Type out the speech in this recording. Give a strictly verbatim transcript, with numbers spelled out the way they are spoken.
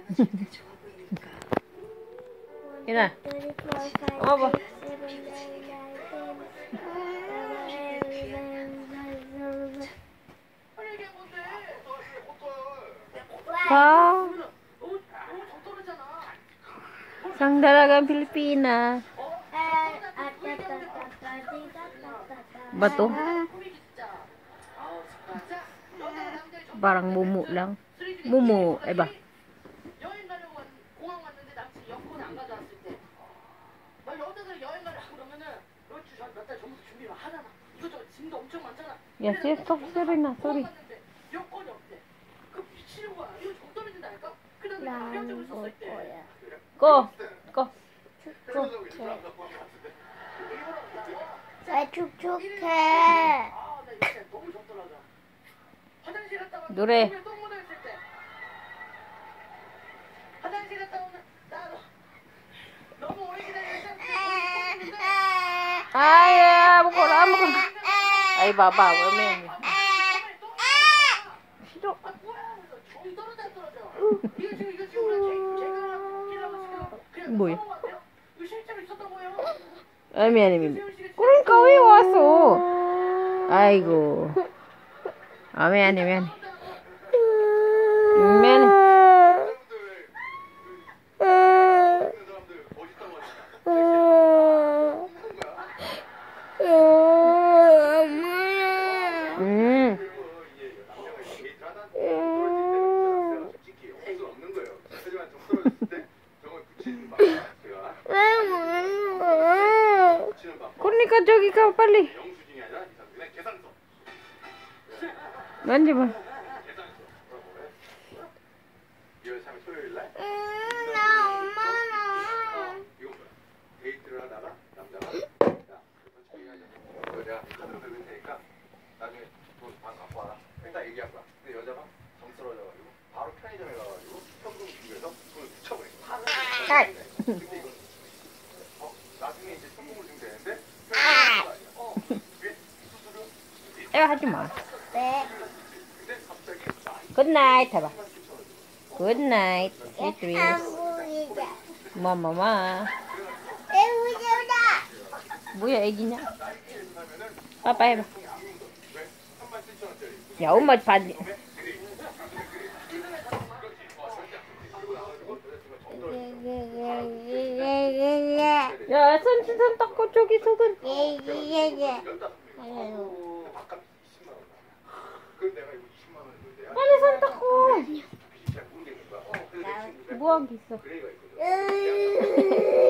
Ina. Apa ba? Wow. Sang dalagang Pilipina. Bato. Parang mumu lang. Mumu, eh ba? Ya, sí, stop, Serena, sorry. Go, go. 왜 축축해? 노래. 아야, 먹어라, 먹어라. 아이, 봐봐, 왜면 싫어. 뭐야? 아, 미안해, 미안해. 그러니까 왜 왔어? 아이고. 아, 미안해, 미안해. 미안해. 음. 그러니까 저기 가 빨리. 만져봐. 나 엄마랑 데이트를 하다가 남자가 내가 카드로 긁을 테니까 나중에 돈 반 갖고 와라. 딱 얘기한 거야. 근데 여자가 정스러워져가지고 바로 편의점에 가가지고 현금 준비해서 돈을 붙여버린 거야. 근데 이건 어 나중에 이제 현금을 주면 되는데 어 그게 수수료 에가 하지 마. 네. 근데 갑자기 Good night 해봐. Good night. Sweet dreams. 아구이다. 뭐뭐뭐. 애우다. 뭐야 애기냐? 빠빠 해봐. 야 엄마 반지. 야 손, 손 닦고 저기 속은. 예예예. 바깥 이십만 원 나와. 그럼 내가 이거 이십만 원 줬는데 빨리 손 닦고. 잘 모르겠는 거야. 어, 그래서 내 친구가 뭐하고 있어? 그레이가 있거든.